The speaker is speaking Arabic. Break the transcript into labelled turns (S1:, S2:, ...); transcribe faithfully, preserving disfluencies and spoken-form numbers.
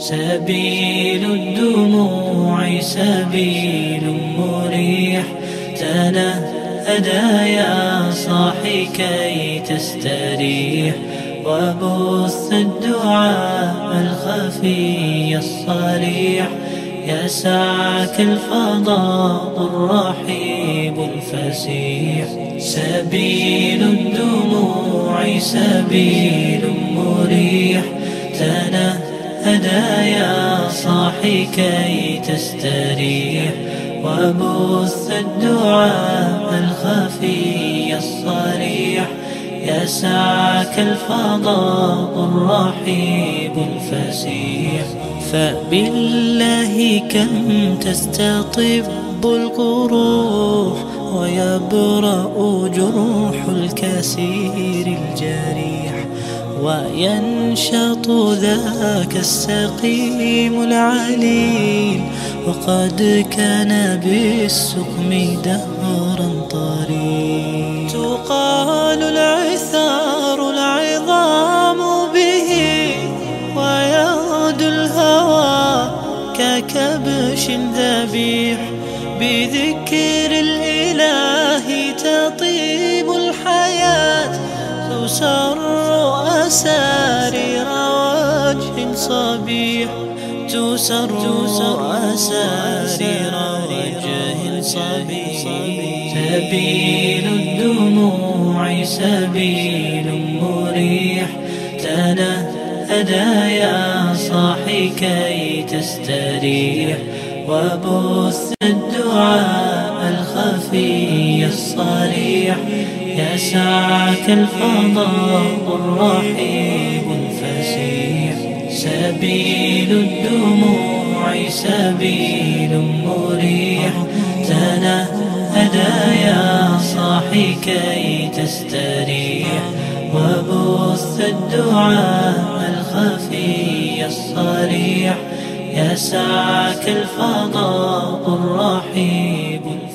S1: سبيل الدموع سبيل مريح، تنهدى يا صاحي كي تستريح، وبث الدعاء الخفي الصريح، يسعك الفضاء الرحيب الفسيح. سبيل الدموع سبيل مريح، تنهدى يا صاحي كي تستريح، وبث الدعاء الخفي الصريح، يسعك الفضاء الرحيب الفسيح. فبالله كم تستطب القروح، ويبرأ جروح الكسير الجريح، وينشط ذاك السقيم العليل، وقد كان بالسقم دهرا طريق. تقال العثار العظام به، ويغدو الهوى ككبش ذبيح، بذكر الإله تطيب الحياة، تسر أسارير وجه صبيح، تسر أسارير وجه صبيح. سبيل الدموع سبيل مريح، تنهدى يا صاحي كي تستريح، وبث الدعاء الخفي الصريح، يسعك الفضاء الرحيب الفسيح. سبيل الدموع سبيل مريح، تنهدى يا صاحي كي تستريح، وبث الدعاء الخفي الصريح، يسعك الفضاء الرحيب.